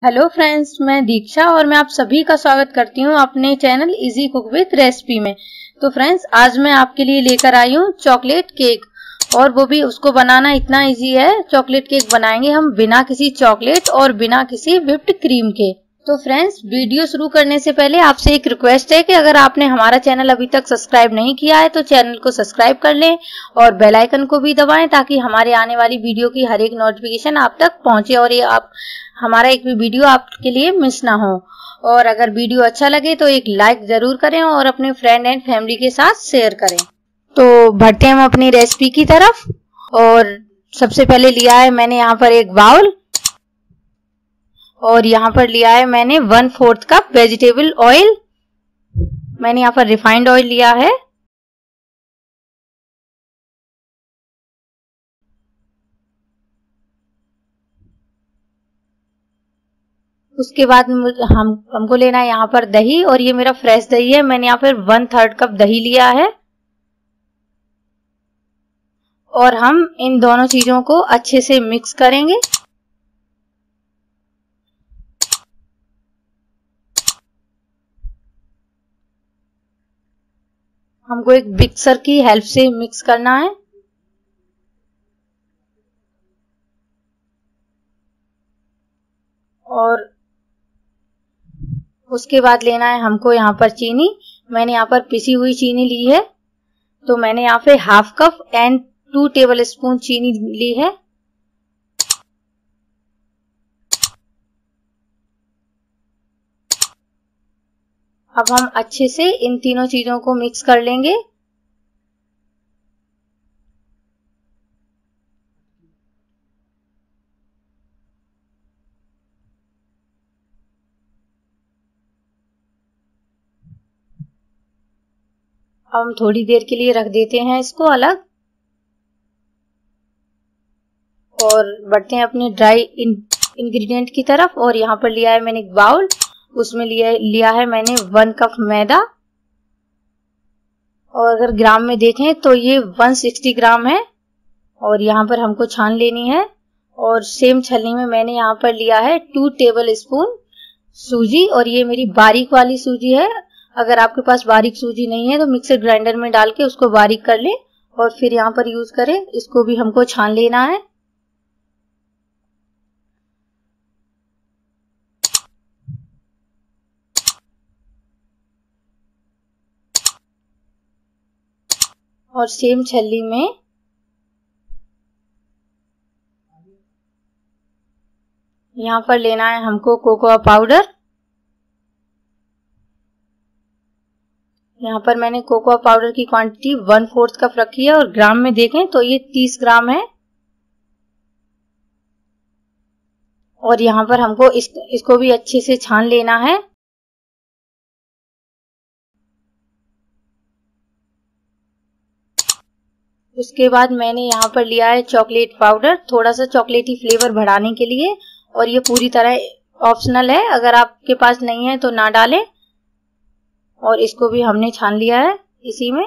Hello friends, मैं दीक्षा और मैं आप सभी का स्वागत करती हूँ अपने channel easy cook with recipe में। तो फ्रेंड्स, आज मैं आपके लिए लेकर आई हूँ चॉकलेट केक, और वो भी उसको बनाना इतना इजी है। चॉकलेट केक बनाएंगे हम बिना किसी चॉकलेट और बिना किसी व्हिप्ड क्रीम के। तो फ्रेंड्स, वीडियो शुरू करने से पहले आपसे एक रिक्वेस्ट है कि अगर आपने हमारा चैनल अभी तक सब्सक्राइब नहीं किया है तो चैनल को सब्सक्राइब कर लें और बेल आइकन को भी दबाएं ताकि हमारे आने वाली वीडियो की हर एक नोटिफिकेशन आप तक पहुंचे और ये आप हमारा एक भी वीडियो आपके लिए मिस ना हो। और अगर वीडियो अच्छा लगे तो एक लाइक जरूर करें और अपने फ्रेंड एंड फैमिली के साथ शेयर करें। तो बढ़ते हैं हम अपनी रेसिपी की तरफ। और सबसे पहले लिया है मैंने यहाँ पर एक बाउल, और यहाँ पर लिया है मैंने 1/4 कप वेजिटेबल ऑयल। मैंने यहाँ पर रिफाइंड ऑयल लिया है। उसके बाद हमको लेना है यहाँ पर दही, और ये मेरा फ्रेश दही है। मैंने यहाँ पर 1/3 कप दही लिया है। और हम इन दोनों चीजों को अच्छे से मिक्स करेंगे। हमको एक मिक्सर की हेल्प से मिक्स करना है। और उसके बाद लेना है हमको यहाँ पर चीनी। मैंने यहाँ पर पिसी हुई चीनी ली है। तो मैंने यहाँ पे 1/2 कप एंड 2 टेबल स्पून चीनी ली है। अब हम अच्छे से इन तीनों चीजों को मिक्स कर लेंगे। अब हम थोड़ी देर के लिए रख देते हैं इसको अलग, और बढ़ते हैं अपने ड्राई इंग्रेडिएंट की तरफ। और यहाँ पर लिया है मैंने एक बाउल, उसमें लिया है मैंने 1 कप मैदा, और अगर ग्राम में देखें तो ये 160 ग्राम है। और यहाँ पर हमको छान लेनी है। और सेम छलनी में मैंने यहाँ पर लिया है 2 टेबल स्पून सूजी, और ये मेरी बारीक वाली सूजी है। अगर आपके पास बारीक सूजी नहीं है तो मिक्सर ग्राइंडर में डाल के उसको बारीक कर लें और फिर यहाँ पर यूज करें। इसको भी हमको छान लेना है। और सेम छलनी में यहाँ पर लेना है हमको कोकोआ पाउडर। यहाँ पर मैंने कोकोआ पाउडर की क्वांटिटी 1/4 कप रखी है, और ग्राम में देखें तो ये 30 ग्राम है। और यहाँ पर हमको इसको भी अच्छे से छान लेना है। उसके बाद मैंने यहाँ पर लिया है चॉकलेट पाउडर, थोड़ा सा चॉकलेटी फ्लेवर बढ़ाने के लिए। और ये पूरी तरह ऑप्शनल है, अगर आपके पास नहीं है तो ना डालें। और इसको भी हमने छान लिया है इसी में।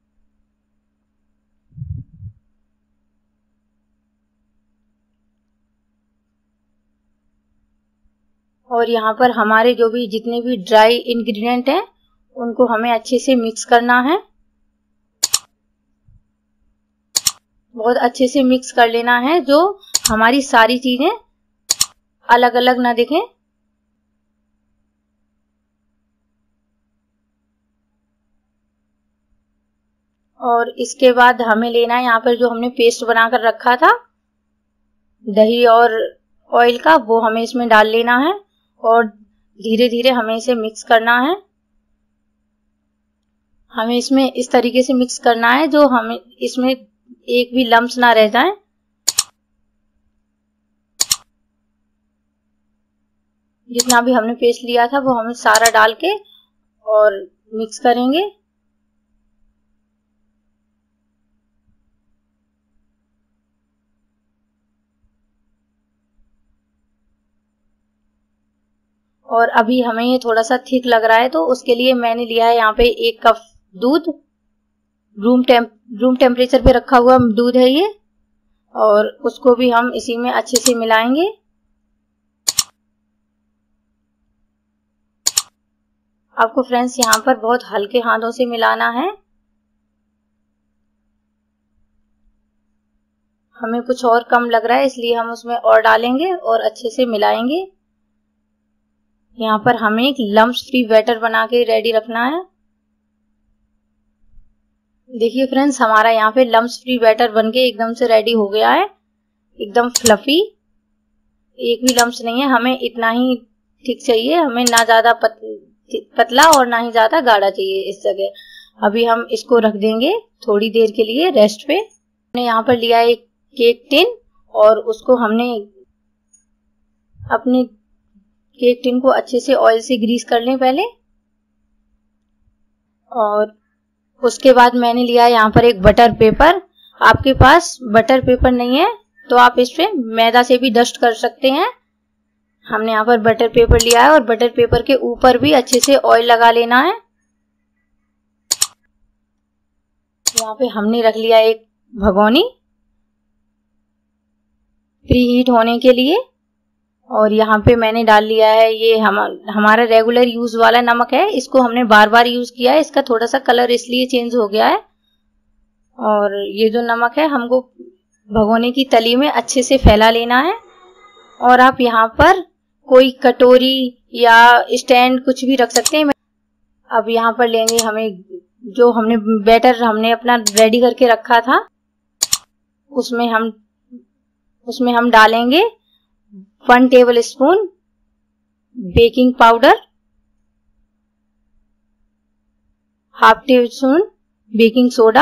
और यहाँ पर हमारे जो भी जितने भी ड्राई इंग्रेडिएंट हैं उनको हमें अच्छे से मिक्स करना है। बहुत अच्छे से मिक्स कर लेना है, जो हमारी सारी चीजें अलग अलग ना दिखें। और इसके बाद हमें लेना है यहाँ पर जो हमने पेस्ट बनाकर रखा था दही और ऑयल का, वो हमें इसमें डाल लेना है। और धीरे धीरे हमें इसे मिक्स करना है। हमें इसमें इस तरीके से मिक्स करना है जो हमें इसमें एक भी लम्स ना रह जाए। जितना भी हमने पेस्ट लिया था वो हमें सारा डाल के और मिक्स करेंगे। और अभी हमें ये थोड़ा सा थिक लग रहा है, तो उसके लिए मैंने लिया है यहाँ पे 1 कप दूध। रूम टेम्परेचर पे रखा हुआ दूध है ये। और उसको भी हम इसी में अच्छे से मिलाएंगे। आपको फ्रेंड्स यहाँ पर बहुत हल्के हाथों से मिलाना है। हमें कुछ और कम लग रहा है इसलिए हम उसमें और डालेंगे और अच्छे से मिलाएंगे। यहाँ पर हमें एक लम्प्स फ्री बैटर बना के रेडी रखना है। देखिए फ्रेंड्स, हमारा यहाँ पे लम्प्स फ्री बैटर बनके एकदम से रेडी हो गया है, एकदम फ्लफी, एक भी लम्प्स नहीं है। हमें इतना ही ठीक चाहिए, हमें ना ज्यादा पतला और ना ही ज्यादा गाढ़ा चाहिए इस जगह। अभी हम इसको रख देंगे थोड़ी देर के लिए रेस्ट पे। हमने यहाँ पर लिया एक केक टिन और उसको हमने अपने केक टिन को अच्छे से ऑयल से ग्रीस कर लें पहले। और उसके बाद मैंने लिया यहाँ पर एक बटर पेपर। आपके पास बटर पेपर नहीं है तो आप इस पे मैदा से भी डस्ट कर सकते हैं। हमने यहाँ पर बटर पेपर लिया है और बटर पेपर के ऊपर भी अच्छे से ऑयल लगा लेना है। यहाँ पे हमने रख लिया एक भगोनी प्री हीट होने के लिए और यहाँ पे मैंने डाल लिया है ये हमारा रेगुलर यूज वाला नमक है। इसको हमने बार बार यूज किया है, इसका थोड़ा सा कलर इसलिए चेंज हो गया है। और ये जो नमक है हमको भगोने की तली में अच्छे से फैला लेना है। और आप यहाँ पर कोई कटोरी या स्टैंड कुछ भी रख सकते हैं। अब यहाँ पर लेंगे हमें जो हमने बैटर हमने अपना रेडी करके रखा था, उसमें हम डालेंगे 1 table spoon baking powder, half table spoon baking soda.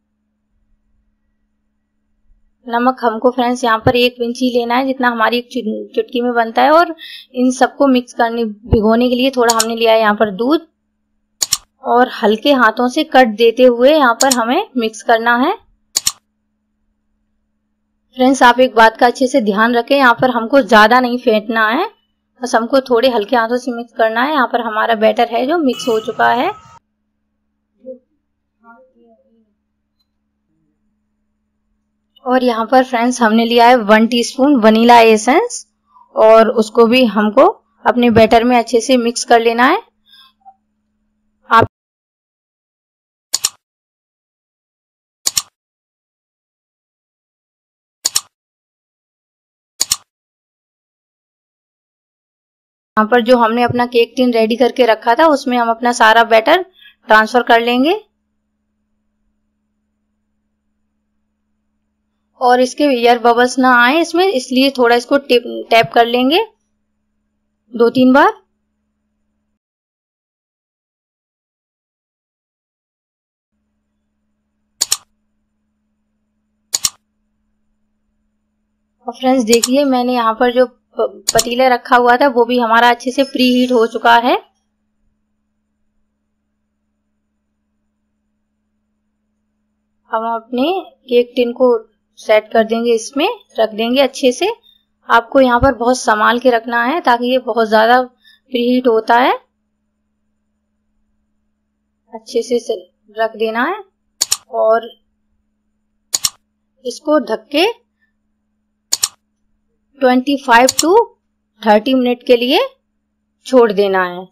नमक हमको फ्रेंड्स यहाँ पर 1 पिंच ही लेना है, जितना हमारी एक चुटकी में बनता है। और इन सबको मिक्स करने भिगोने के लिए थोड़ा हमने लिया है यहाँ पर दूध और हल्के हाथों से कट देते हुए यहाँ पर हमें मिक्स करना है। फ्रेंड्स, आप एक बात का अच्छे से ध्यान रखें, यहाँ पर हमको ज्यादा नहीं फेंटना है, बस हमको थोड़े हल्के हाथों से मिक्स करना है। यहाँ पर हमारा बैटर है जो मिक्स हो चुका है। और यहाँ पर फ्रेंड्स हमने लिया है 1 टीस्पून वनीला एसेंस और उसको भी हमको अपने बैटर में अच्छे से मिक्स कर लेना है। आप यहाँ पर जो हमने अपना केक टिन रेडी करके रखा था उसमें हम अपना सारा बैटर ट्रांसफर कर लेंगे। और इसके एयर बबल्स ना आए इसमें, इसलिए थोड़ा इसको टैप कर लेंगे 2-3 बार। और फ्रेंड्स देखिए, मैंने यहाँ पर जो पतीला रखा हुआ था वो भी हमारा अच्छे से प्री हीट हो चुका है। हम अपने केक टिन को सेट कर देंगे, इसमें रख देंगे अच्छे से। आपको यहाँ पर बहुत संभाल के रखना है ताकि ये बहुत ज्यादा प्री हीट होता है। अच्छे से रख देना है और इसको ढक के 25 to 30 मिनट के लिए छोड़ देना है।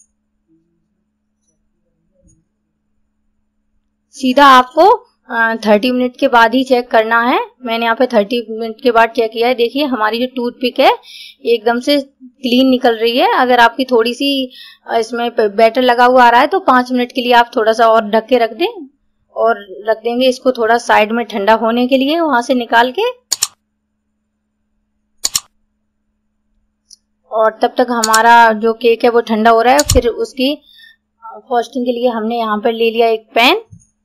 सीधा आपको 30 मिनट के बाद ही चेक करना है। मैंने यहाँ पे 30 मिनट के बाद चेक किया है। देखिए हमारी जो टूथपिक है एकदम से क्लीन निकल रही है। अगर आपकी थोड़ी सी इसमें बैटर लगा हुआ आ रहा है तो 5 मिनट के लिए आप थोड़ा सा और ढक के रख दें और रख देंगे इसको थोड़ा साइड में ठंडा होने के लिए, वहां से निकाल के। और तब तक हमारा जो केक है वो ठंडा हो रहा है। फिर उसकी फ्रॉस्टिंग के लिए हमने यहाँ पर ले लिया एक पैन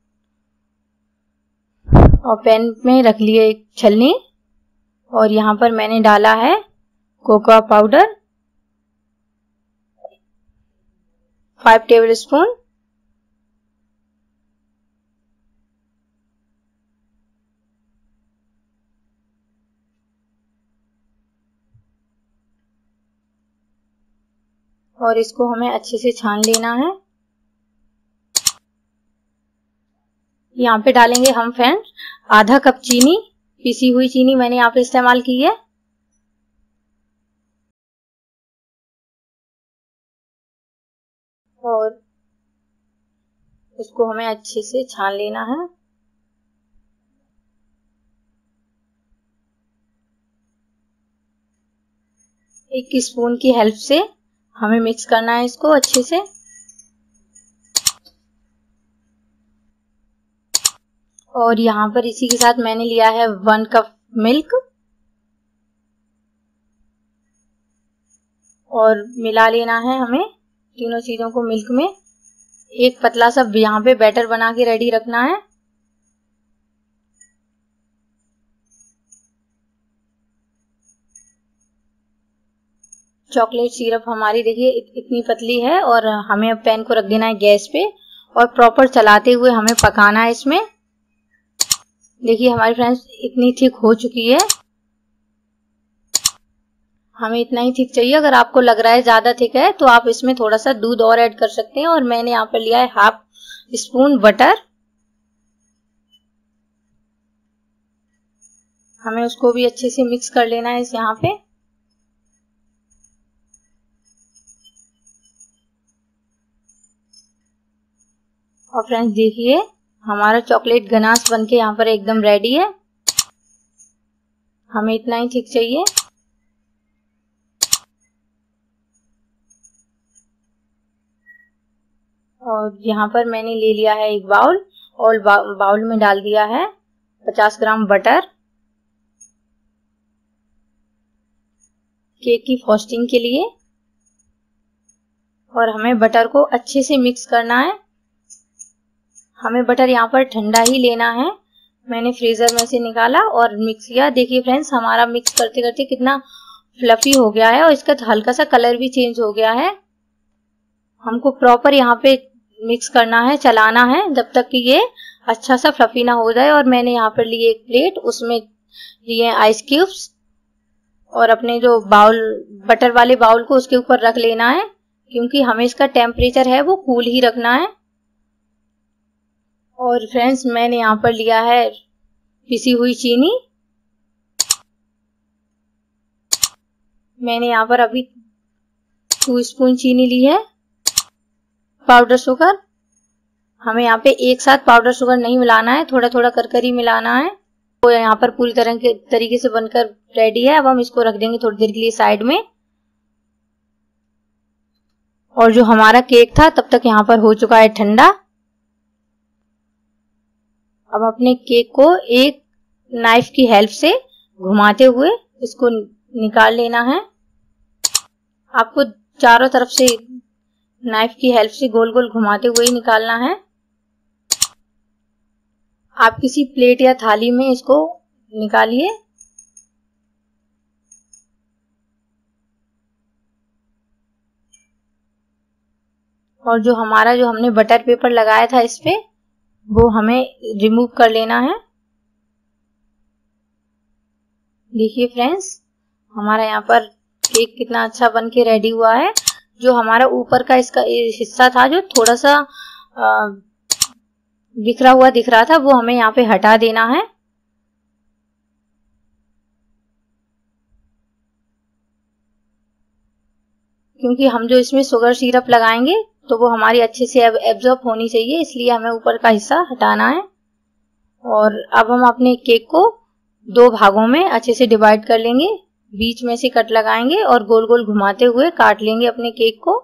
और पैन में रख लिए एक छलनी और यहाँ पर मैंने डाला है कोकोआ पाउडर 5 टेबल स्पून। और इसको हमें अच्छे से छान लेना है। यहाँ पे डालेंगे हम फ्रेंड्स आधा कप चीनी, पिसी हुई चीनी मैंने यहाँ पे इस्तेमाल की है। और इसको हमें अच्छे से छान लेना है। एक स्पून की हेल्प से हमें मिक्स करना है इसको अच्छे से। और यहाँ पर इसी के साथ मैंने लिया है 1 कप मिल्क और मिला लेना है हमें तीनों चीजों को मिल्क में। एक पतला सा यहाँ पे बैटर बना के रेडी रखना है। चॉकलेट सिरप हमारी देखिए इतनी पतली है और हमें अब पैन को रख देना है गैस पे और प्रॉपर चलाते हुए हमें पकाना है इसमें। देखिए हमारी फ्रेंड्स इतनी थिक हो चुकी है। हमें इतना ही थिक चाहिए। अगर आपको लग रहा है ज्यादा थिक है तो आप इसमें थोड़ा सा दूध और ऐड कर सकते हैं। और मैंने यहाँ पर लिया है 1/2 स्पून बटर। हमें उसको भी अच्छे से मिक्स कर लेना है यहाँ पे। और फ्रेंड्स देखिए हमारा चॉकलेट गनाश बनके यहाँ पर एकदम रेडी है। हमें इतना ही थिक चाहिए। और यहाँ पर मैंने ले लिया है एक बाउल और बाउल में डाल दिया है 50 ग्राम बटर केक की फ्रॉस्टिंग के लिए। और हमें बटर को अच्छे से मिक्स करना है। हमें बटर यहाँ पर ठंडा ही लेना है। मैंने फ्रीजर में से निकाला और मिक्स किया। देखिए फ्रेंड्स हमारा मिक्स करते करते कितना फ्लफी हो गया है और इसका हल्का सा कलर भी चेंज हो गया है। हमको प्रॉपर यहाँ पे मिक्स करना है, चलाना है जब तक कि ये अच्छा सा फ्लफी ना हो जाए। और मैंने यहाँ पर लिए एक प्लेट, उसमें लिए आइस क्यूब्स और अपने जो बाउल बटर वाले बाउल को उसके ऊपर रख लेना है क्योंकि हमें इसका टेम्परेचर है वो कूल ही रखना है। और फ्रेंड्स मैंने यहाँ पर लिया है पिसी हुई चीनी। मैंने यहाँ पर अभी 2 स्पून चीनी ली है। पाउडर शुगर हमें यहाँ पे एक साथ पाउडर शुगर नहीं मिलाना है, थोड़ा थोड़ा कर ही मिलाना है। तो यहाँ पर पूरी तरीके से बनकर रेडी है। अब हम इसको रख देंगे थोड़ी देर के लिए साइड में। और जो हमारा केक था तब तक यहाँ पर हो चुका है ठंडा। अब अपने केक को एक नाइफ की हेल्प से घुमाते हुए इसको निकाल लेना है। आपको चारों तरफ से नाइफ की हेल्प से गोल गोल घुमाते हुए ही निकालना है। आप किसी प्लेट या थाली में इसको निकालिए। और जो हमने बटर पेपर लगाया था इस पे वो हमें रिमूव कर लेना है। देखिए फ्रेंड्स हमारा यहाँ पर केक कितना अच्छा बन के रेडी हुआ है। जो हमारा ऊपर का इसका हिस्सा था जो थोड़ा सा बिखरा हुआ दिख रहा था वो हमें यहाँ पे हटा देना है। क्योंकि हम जो इसमें शुगर सिरप लगाएंगे तो वो हमारी अच्छे से एब्जॉर्ब होनी चाहिए, इसलिए हमें ऊपर का हिस्सा हटाना है। और अब हम अपने केक को 2 भागों में अच्छे से डिवाइड कर लेंगे। बीच में से कट लगाएंगे और गोल गोल घुमाते हुए काट लेंगे अपने केक को।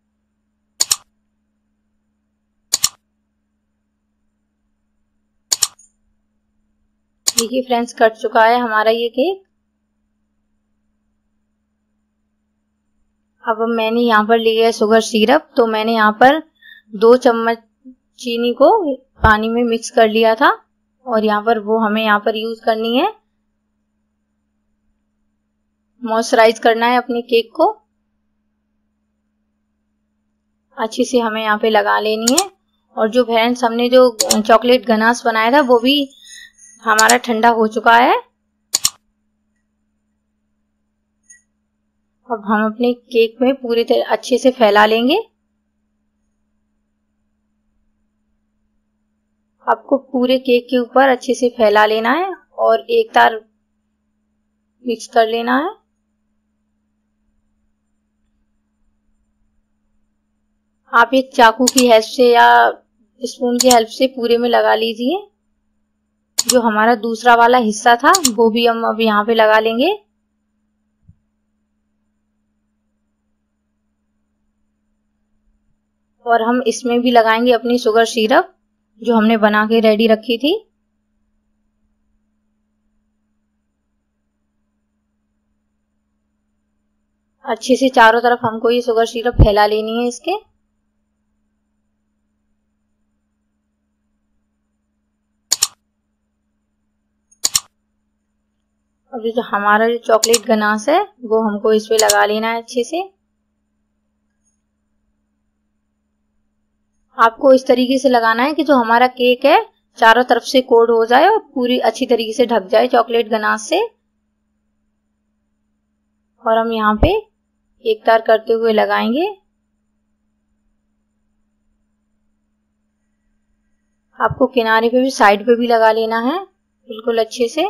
देखिए फ्रेंड्स कट चुका है हमारा ये केक। अब मैंने यहाँ पर लिया है शुगर सिरप। तो मैंने यहाँ पर 2 चम्मच चीनी को पानी में मिक्स कर लिया था और यहाँ पर वो हमें यहाँ पर यूज करनी है। मॉइस्चराइज करना है अपने केक को, अच्छे से हमें यहाँ पे लगा लेनी है। और जो फ्रेंड्स हमने जो चॉकलेट गनाश बनाया था वो भी हमारा ठंडा हो चुका है। अब हम अपने केक में पूरी तरह अच्छे से फैला लेंगे। आपको पूरे केक के ऊपर अच्छे से फैला लेना है और एक तार मिक्स कर लेना है। आप एक चाकू की हेल्प से या स्पून की हेल्प से पूरे में लगा लीजिए। जो हमारा दूसरा वाला हिस्सा था वो भी हम अब यहाँ पे लगा लेंगे। और हम इसमें भी लगाएंगे अपनी शुगर सिरप जो हमने बना के रेडी रखी थी। अच्छे से चारों तरफ हमको ये शुगर सिरप फैला लेनी है इसके। अब जो हमारा जो चॉकलेट गनाश है वो हमको इस पे लगा लेना है अच्छे से। आपको इस तरीके से लगाना है कि जो हमारा केक है चारों तरफ से कोट हो जाए और पूरी अच्छी तरीके से ढक जाए चॉकलेट गनाश से। और हम यहाँ पे एक तार करते हुए लगाएंगे। आपको किनारे पे भी साइड पे भी लगा लेना है बिल्कुल अच्छे से।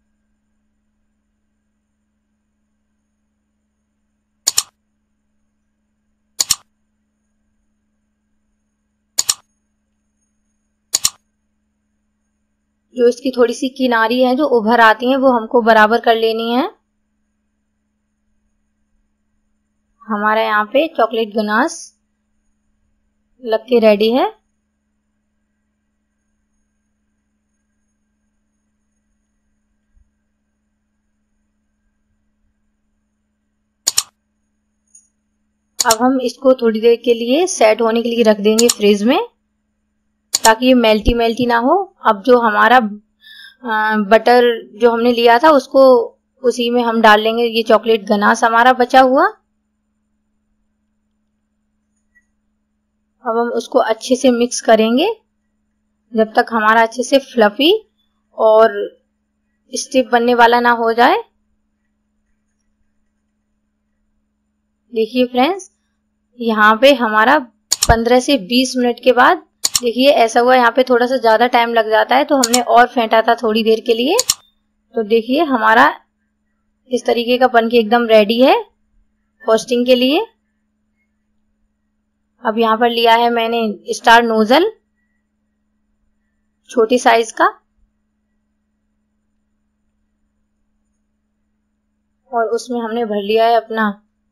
जो इसकी थोड़ी सी किनारी है जो उभर आती है वो हमको बराबर कर लेनी है। हमारा यहाँ पे चॉकलेट गनाश लग के रेडी है। अब हम इसको थोड़ी देर के लिए सेट होने के लिए रख देंगे फ्रिज में, ताकि ये मेल्टी ना हो। अब जो हमारा बटर जो हमने लिया था उसको उसी में हम डाल लेंगे ये चॉकलेट गनाश हमारा बचा हुआ। अब हम उसको अच्छे से मिक्स करेंगे जब तक हमारा अच्छे से फ्लफी और स्टिफ बनने वाला ना हो जाए। देखिए फ्रेंड्स, यहाँ पे हमारा 15 से 20 मिनट के बाद देखिए ऐसा हुआ। यहाँ पे थोड़ा सा ज्यादा टाइम लग जाता है तो हमने और फेंटा था थोड़ी देर के लिए। तो देखिए हमारा इस तरीके का बनके एकदम रेडी है फ्रॉस्टिंग के लिए। अब यहाँ पर लिया है मैंने स्टार नोजल छोटी साइज का, और उसमें हमने भर लिया है अपना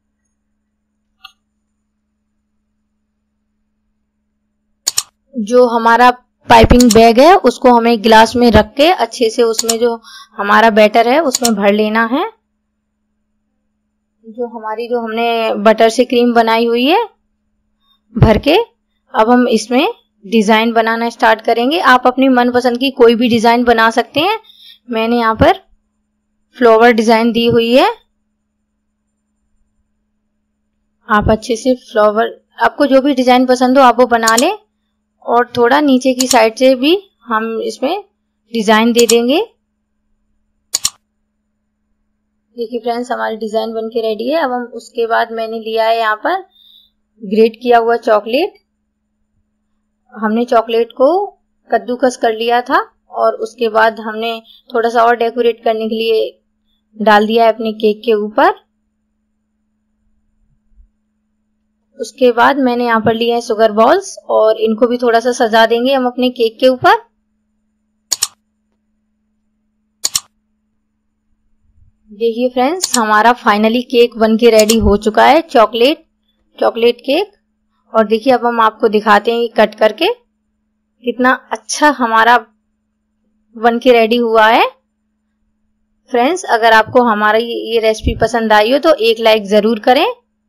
जो हमारा पाइपिंग बैग है। उसको हमें गिलास में रख के अच्छे से उसमें जो हमारा बैटर है उसमें भर लेना है। जो हमने बटर से क्रीम बनाई हुई है भर के अब हम इसमें डिजाइन बनाना स्टार्ट करेंगे। आप अपनी मनपसंद की कोई भी डिजाइन बना सकते हैं। मैंने यहाँ पर फ्लावर डिजाइन दी हुई है। आप अच्छे से फ्लावर, आपको जो भी डिजाइन पसंद हो आप वो बना लें। और थोड़ा नीचे की साइड से भी हम इसमें डिजाइन दे देंगे। देखिए फ्रेंड्स, हमारी डिजाइन बनके रेडी है। अब हम उसके बाद मैंने लिया है यहाँ पर ग्रेट किया हुआ चॉकलेट। हमने चॉकलेट को कद्दूकस कर लिया था और उसके बाद हमने थोड़ा सा और डेकोरेट करने के लिए डाल दिया है अपने केक के ऊपर। उसके बाद मैंने यहाँ पर लिए हैं शुगर बॉल्स और इनको भी थोड़ा सा सजा देंगे हम अपने केक के ऊपर। देखिए फ्रेंड्स, हमारा फाइनली केक बनके रेडी हो चुका है, चॉकलेट केक। और देखिए अब हम आपको दिखाते हैं कट करके कितना अच्छा हमारा बनके रेडी हुआ है। फ्रेंड्स, अगर आपको हमारी ये रेसिपी पसंद आई हो तो एक लाइक जरूर करें।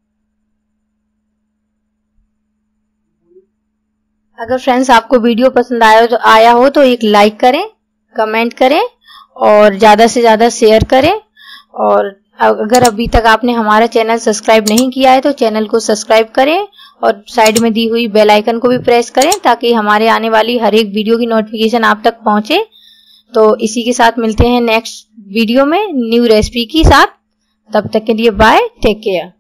अगर फ्रेंड्स आपको वीडियो पसंद आया हो तो एक लाइक करें, कमेंट करें और ज्यादा से ज्यादा शेयर करें। और अगर अभी तक आपने हमारा चैनल सब्सक्राइब नहीं किया है तो चैनल को सब्सक्राइब करें और साइड में दी हुई बेल आइकन को भी प्रेस करें ताकि हमारे आने वाली हर एक वीडियो की नोटिफिकेशन आप तक पहुंचे। तो इसी के साथ मिलते हैं नेक्स्ट वीडियो में न्यू रेसिपी के साथ। तब तक के लिए बाय, टेक केयर।